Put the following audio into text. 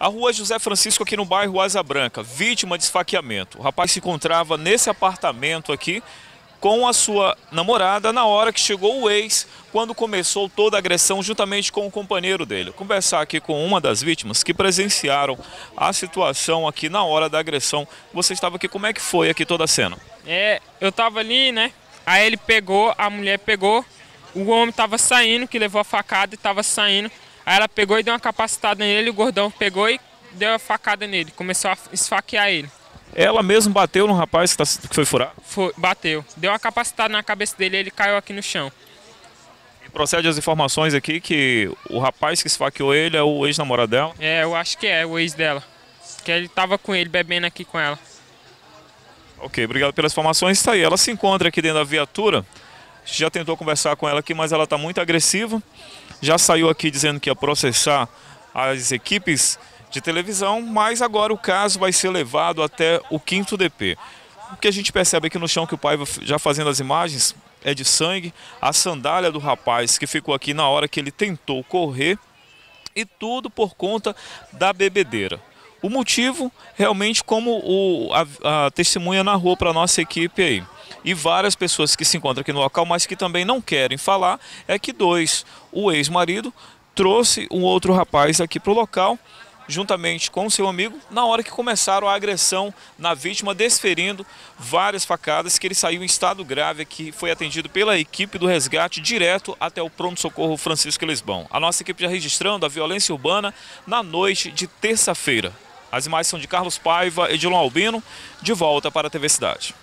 A rua José Francisco aqui no bairro Asa Branca, vítima de esfaqueamento. O rapaz se encontrava nesse apartamento aqui com a sua namorada na hora que chegou o ex, quando começou toda a agressão juntamente com o companheiro dele. Vou conversar aqui com uma das vítimas que presenciaram a situação aqui na hora da agressão. Você estava aqui, como é que foi aqui toda a cena? Eu tava ali, né? Aí ele pegou, a mulher pegou, o homem tava saindo, que levou a facada e tava saindo. Aí ela pegou e deu uma capacitada nele, o gordão pegou e deu a facada nele, começou a esfaquear ele. Ela mesmo bateu no rapaz que foi furar? Bateu, deu uma capacitada na cabeça dele e ele caiu aqui no chão. E procede as informações aqui que o rapaz que esfaqueou ele é o ex-namorado dela? Eu acho que é o ex dela, que ele tava com ele, bebendo aqui com ela. Ok, obrigado pelas informações. Está aí, ela se encontra aqui dentro da viatura. Já tentou conversar com ela aqui, mas ela está muito agressiva. Já saiu aqui dizendo que ia processar as equipes de televisão, mas agora o caso vai ser levado até o 5º DP. O que a gente percebe aqui no chão, que o pai já fazendo as imagens, é de sangue. A sandália do rapaz que ficou aqui na hora que ele tentou correr, e tudo por conta da bebedeira. O motivo, realmente, como a testemunha narrou para a nossa equipe aí, e várias pessoas que se encontram aqui no local, mas que também não querem falar, é que o ex-marido trouxe um outro rapaz aqui para o local, juntamente com seu amigo, na hora que começaram a agressão na vítima, desferindo várias facadas, que ele saiu em estado grave, que foi atendido pela equipe do resgate direto até o pronto-socorro Francisco Lisbão. A nossa equipe já registrando a violência urbana na noite de terça-feira. As imagens são de Carlos Paiva e Edilon Albino, de volta para a TV Cidade.